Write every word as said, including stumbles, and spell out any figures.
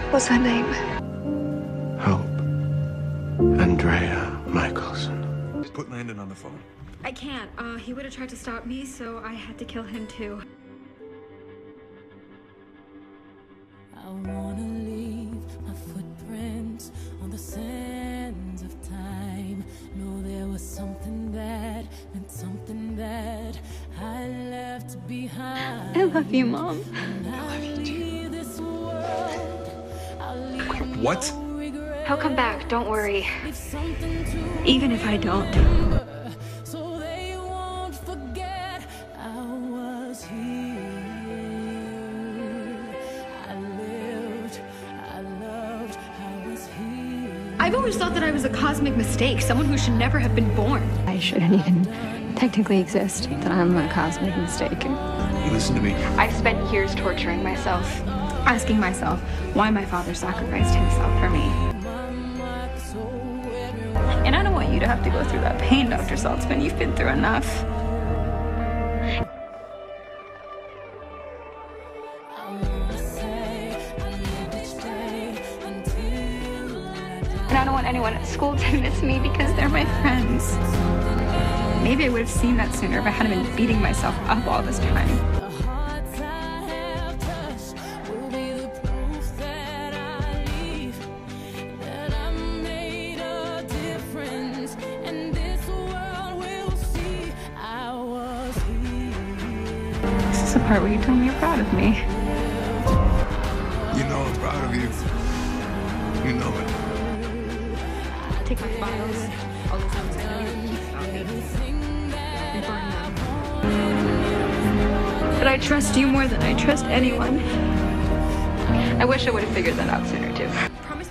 What's her name? Hope. Andrea Mikaelson. Put Landon on the phone. I can't. Uh, he would have tried to stop me, so I had to kill him too. I wanna leave my footprints on the sands of time. Know there was something that meant something that I left behind. I love you, Mom. I love you too. This world, What? He'll come back, don't worry. Even if I don't. so they won't forget I was here. I lived, I loved, I was here. I've always thought that I was a cosmic mistake, someone who should never have been born. I shouldn't even technically exist, that I'm a cosmic mistake. Listen to me. I've spent years torturing myself, asking myself why my father sacrificed himself for me. And I don't want you to have to go through that pain, Doctor Saltzman. You've been through enough. And I don't want anyone at school to miss me because they're my friends. Maybe I would have seen that sooner if I hadn't been beating myself up all this time. This is the part where you tell me you're proud of me. You know I'm proud of you. You know it. Take my files, all the times I know you keep about me, and burn them. But I trust you more than I trust anyone. I wish I would have figured that out sooner, too. Promise